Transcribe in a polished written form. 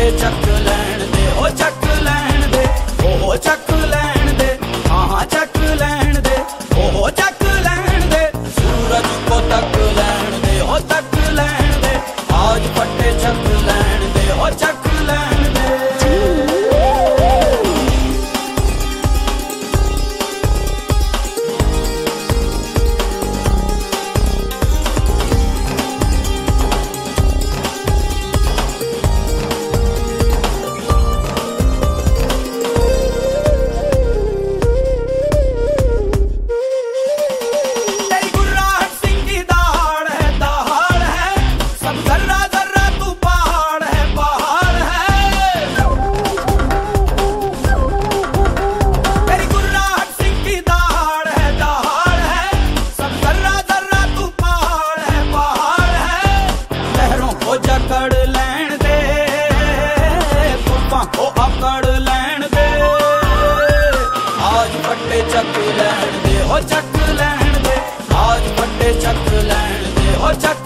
फटे चक लैण दे, हो चक लैण दे, ओ चक लैण दे, हाँ चक लैण दे, ओ चक लैण दे। सूरज को तक लैण दे, हो तक लैण दे, आज फटे चक लैण दे, हो चक लैण दे। जकड़ लैण दे, तूफान को अकड़ लैण दे, आज फटे चक लैण दे, हो चक लैण दे, आज फटे चक लैण दे, हो चक